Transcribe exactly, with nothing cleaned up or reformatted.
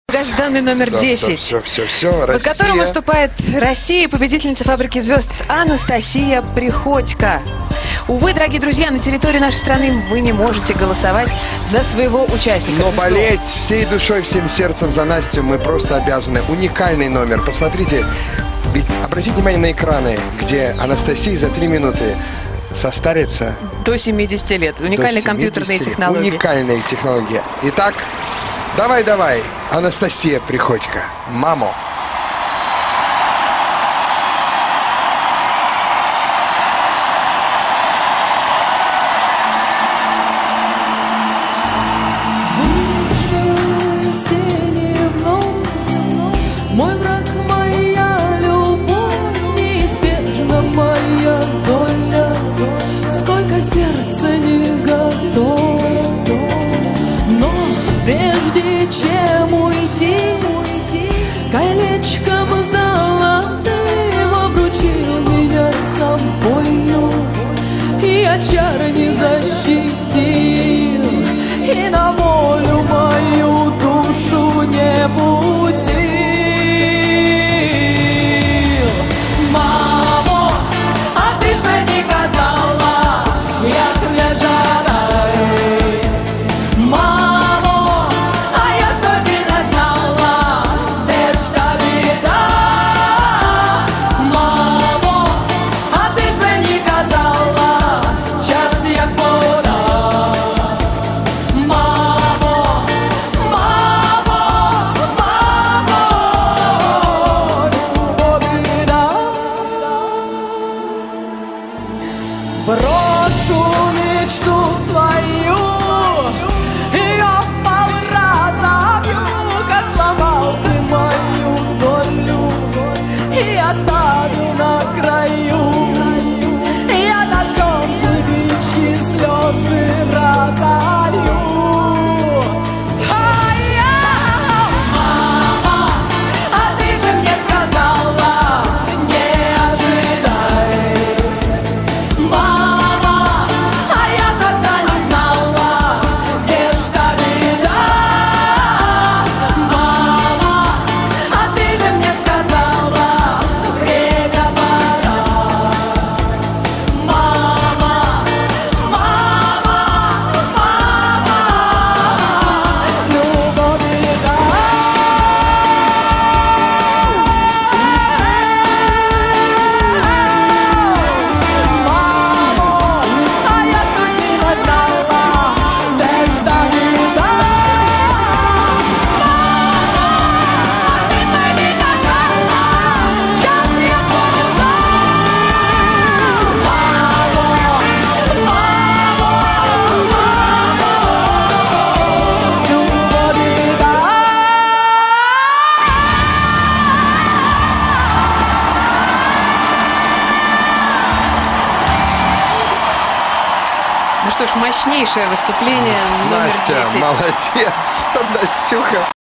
Долгожданный номер десять, все, все, все, все. под которым выступает Россия, победительница «Фабрики звезд» Анастасия Приходько. Увы, дорогие друзья, на территории нашей страны вы не можете голосовать за своего участника. Но болеть всей душой, всем сердцем за Настю мы просто обязаны. Уникальный номер. Посмотрите, ведь обратите внимание на экраны, где Анастасия за три минуты состарится до семидесяти лет. Уникальные компьютерные технологии. Уникальные технологии. Итак, давай-давай, Анастасия Приходько. Мамо. Мой враг, моя любовь, неизбежна моя доля. Сколько сердца не готово, но прежде чем уйти, колечком золотым обручил меня с собою. И от чар не защитил, и на волю мою душу не пустил. Брошу мечту свою, я пол разобью, как сломал ты мою долю, и оставлю на краю. Я дождем девичьи слезы разолью. Ну что ж, мощнейшее выступление номер Настя, десять. молодец, Настюха.